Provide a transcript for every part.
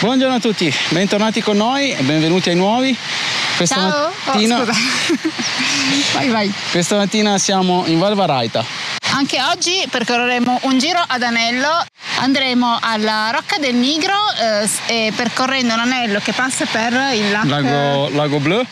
Buongiorno a tutti, bentornati con noi e benvenuti ai nuovi. Ciao! Mattina... scusa. Vai. Questa mattina siamo in Val Varaita. Anche oggi percorreremo un giro ad anello, andremo alla Rocca del Nigro e percorrendo un anello che passa per il Lago Blu.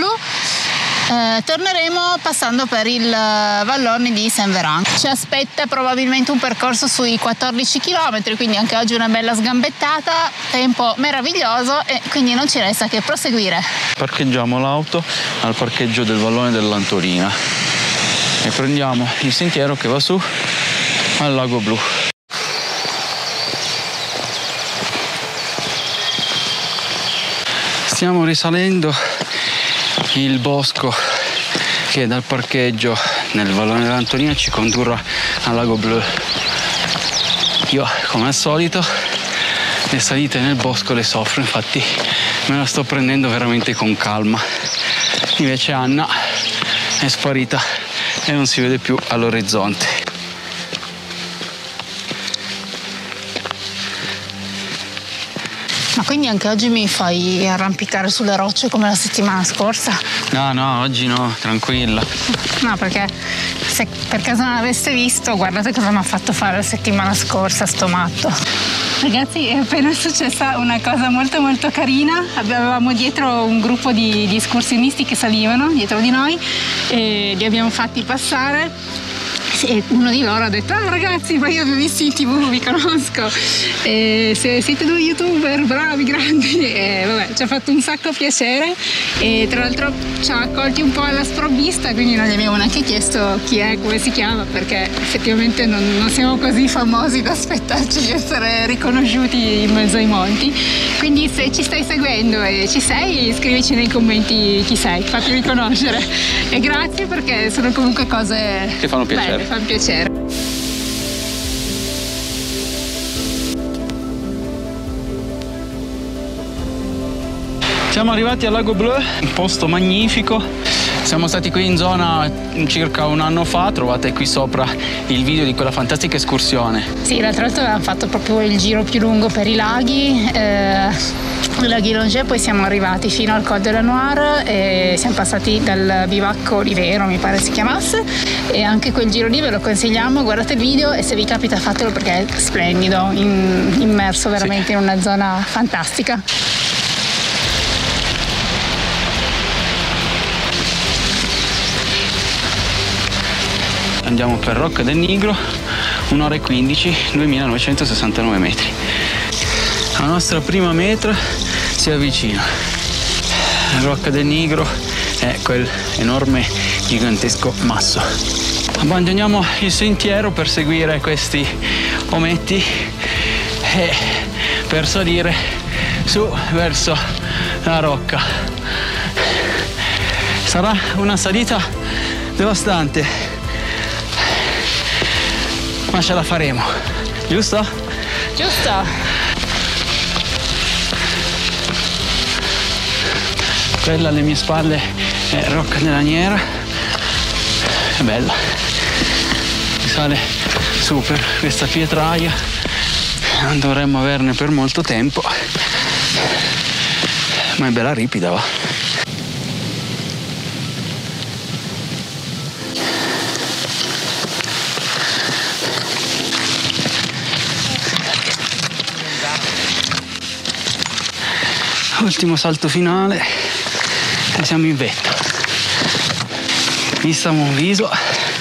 Torneremo passando per il vallone di Saint-Véran. Ci aspetta probabilmente un percorso sui 14 km, quindi anche oggi una bella sgambettata, tempo meraviglioso e quindi non ci resta che proseguire. Parcheggiamo l'auto al parcheggio del vallone dell'Antolina e prendiamo il sentiero che va su al Lago Blu. Stiamo risalendo il bosco che dal parcheggio nel vallone dell'Antolina ci condurrà al Lago Blu. Io, come al solito, le salite nel bosco le soffro, infatti me la sto prendendo veramente con calma. Invece Anna è sparita e non si vede più all'orizzonte. Ma quindi anche oggi mi fai arrampicare sulle rocce come la settimana scorsa? No, oggi no, tranquilla. No, perché se per caso non aveste visto, guardate cosa mi ha fatto fare la settimana scorsa sto matto. Ragazzi, è appena successa una cosa molto molto carina. Avevamo dietro un gruppo di escursionisti che salivano dietro di noi e li abbiamo fatti passare. E uno di loro ha detto: ah ragazzi, ma io vi ho visti in TV, vi conosco, e se siete due youtuber bravi, grandi, e vabbè, ci ha fatto un sacco piacere e tra l'altro ci ha accolti un po' alla sprovvista, quindi non gli abbiamo neanche chiesto chi è, come si chiama, perché effettivamente non siamo così famosi da aspettarci di essere riconosciuti in mezzo ai monti. Quindi se ci stai seguendo e ci sei, scrivici nei commenti chi sei, fatti riconoscere e grazie, perché sono comunque cose che fanno piacere. Belle, fanno piacere. Siamo arrivati al Lago Blu, un posto magnifico. Siamo stati qui in zona circa un anno fa, trovate qui sopra il video di quella fantastica escursione. Sì, l'altro volta avevamo fatto proprio il giro più lungo per i laghi, i laghi Longet, poi siamo arrivati fino al Col de la Noire e siamo passati dal bivacco Olivero, mi pare si chiamasse, e anche quel giro lì ve lo consigliamo, guardate il video e se vi capita fatelo perché è splendido, immerso veramente in una zona fantastica. Andiamo per Rocca del Nigro, 1 ora e 15, 2969 metri. La nostra prima meta si avvicina. Rocca del Nigro è quel enorme, gigantesco masso. Abbandoniamo il sentiero per seguire questi ometti e per salire su verso la rocca. Sarà una salita devastante, ma ce la faremo, giusto? Giusto! Quella alle mie spalle è Rocca della Niera, è bella, si sale su per questa pietraia, non dovremmo averne per molto tempo, ma è bella ripida, va. Ultimo salto finale e siamo in vetta. Vista Monviso,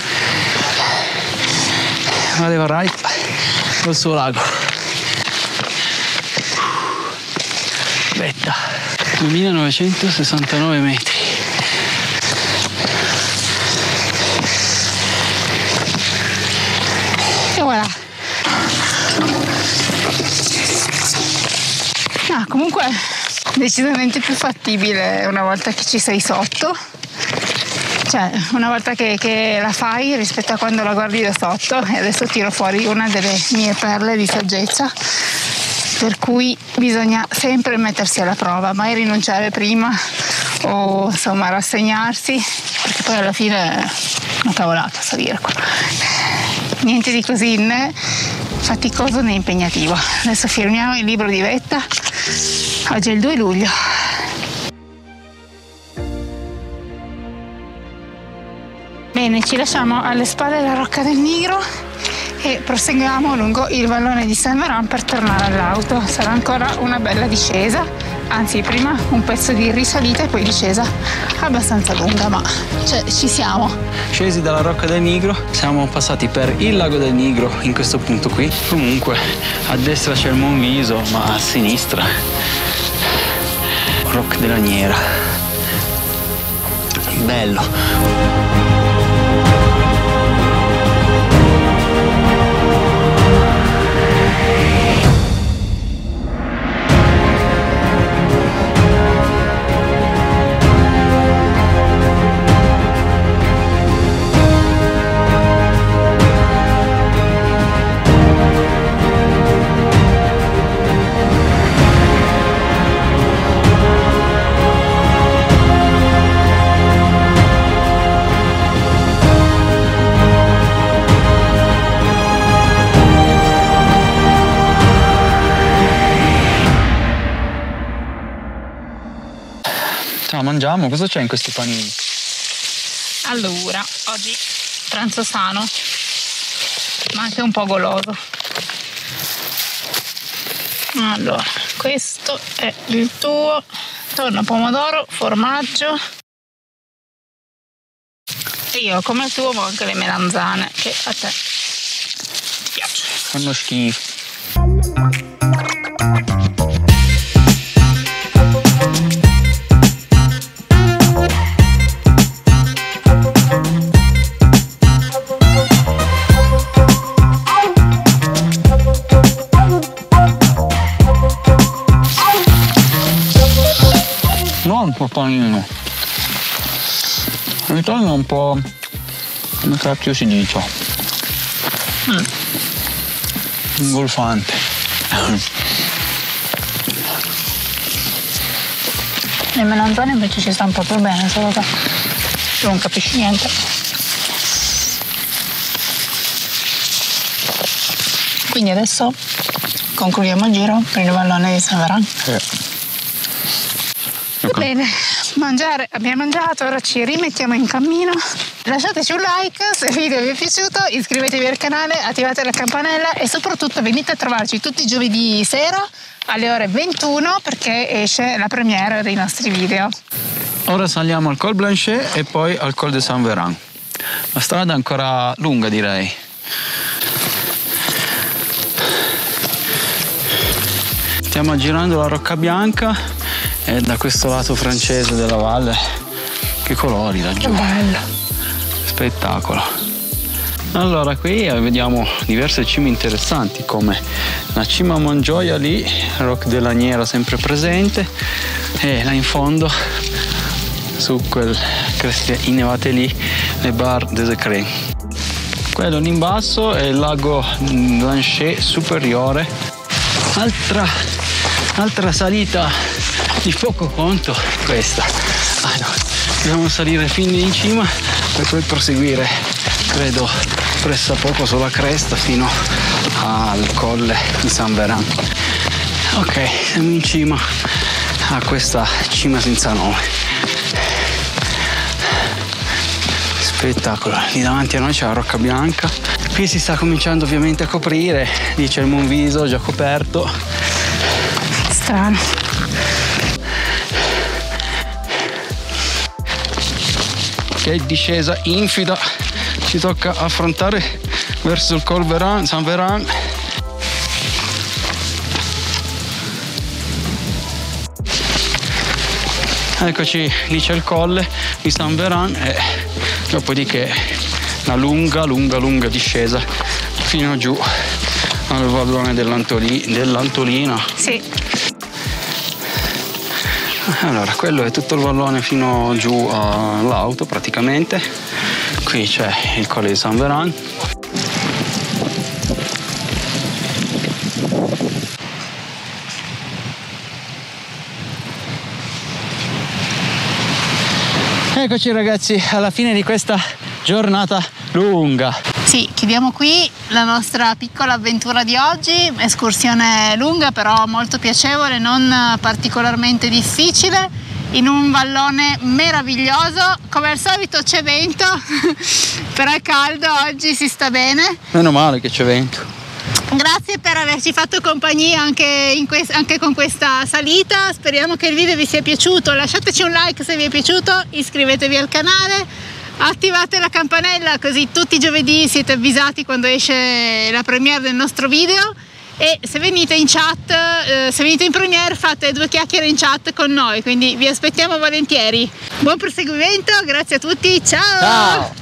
Val Varaita col suo lago. Vetta, 2969 metri. E voilà. Comunque decisamente più fattibile una volta che ci sei sotto, cioè una volta che la fai rispetto a quando la guardi da sotto. E adesso tiro fuori una delle mie perle di saggezza, per cui bisogna sempre mettersi alla prova, mai rinunciare prima o insomma rassegnarsi, perché poi alla fine è una cavolata salire qua. Niente di così né faticoso né impegnativo. Adesso firmiamo il libro di vetta Oggi è il 2 luglio. Bene, ci lasciamo alle spalle la Rocca del Nigro e proseguiamo lungo il vallone di Saint-Véran per tornare all'auto. Sarà ancora una bella discesa, anzi prima un pezzo di risalita e poi discesa abbastanza lunga, ma ci siamo. Scesi dalla Rocca del Nigro, siamo passati per il lago del Nigro in questo punto qui. Comunque a destra c'è il Monviso, ma a sinistra Roc de Lanière. Bello. Ciao, mangiamo? Cosa c'è in questi panini? Allora, oggi pranzo sano, ma anche un po' goloso. Allora, questo è il tuo: tonno, pomodoro, formaggio. E io come il tuo ho anche le melanzane, che a te ti piacciono. Fanno schifo. Non un po' panino, il tonno è un po', come cacchio si dice, ingolfante. Le melanzane invece ci stanno proprio bene, solo che tu non capisci niente. Quindi adesso concludiamo il giro per il vallone di Saint-Véran. Bene, mangiare abbiamo mangiato, ora ci rimettiamo in cammino. Lasciateci un like se il video vi è piaciuto, iscrivetevi al canale, attivate la campanella e soprattutto venite a trovarci tutti i giovedì sera alle ore 21 perché esce la premiere dei nostri video. Ora saliamo al Col Blanchet e poi al Col de Saint-Véran. La strada è ancora lunga, direi. Stiamo girando la Rocca Bianca e da questo lato francese della valle. Che colori laggiù. Che bello. Spettacolo. Allora, qui vediamo diverse cime interessanti come la cima Montgioia lì, Roc de Lanière sempre presente, e là in fondo su quel creste innevate lì le Barres des Écrins. Quello lì in basso è il lago Blanchet superiore. Altra salita di poco conto questa. Dobbiamo salire fin lì in cima per poi proseguire, credo pressappoco sulla cresta fino al colle di Saint-Véran. Ok, siamo in cima a questa cima senza nome. Spettacolo. Lì davanti a noi c'è la Rocca Bianca. Qui si sta cominciando ovviamente a coprire, lì c'è il Monviso già coperto. Strano. Che discesa infida ci tocca affrontare verso il Col Saint-Véran. Eccoci, lì c'è il colle di Saint-Véran e dopodiché una lunga discesa fino giù al vallone dell'Antolina. Sì. Allora, quello è tutto il vallone fino giù all'auto praticamente. Qui c'è il Colle di Saint-Véran. Eccoci ragazzi alla fine di questa giornata lunga. Sì, chiudiamo qui la nostra piccola avventura di oggi, escursione lunga però molto piacevole, non particolarmente difficile, in un vallone meraviglioso. Come al solito c'è vento, però è caldo oggi, si sta bene. Meno male che c'è vento. Grazie per averci fatto compagnia anche con questa salita, speriamo che il video vi sia piaciuto, lasciateci un like se vi è piaciuto, iscrivetevi al canale. Attivate la campanella così tutti i giovedì siete avvisati quando esce la premiere del nostro video, e se venite in chat, se venite in premiere fate 2 chiacchiere in chat con noi, quindi vi aspettiamo volentieri. Buon proseguimento, grazie a tutti, ciao!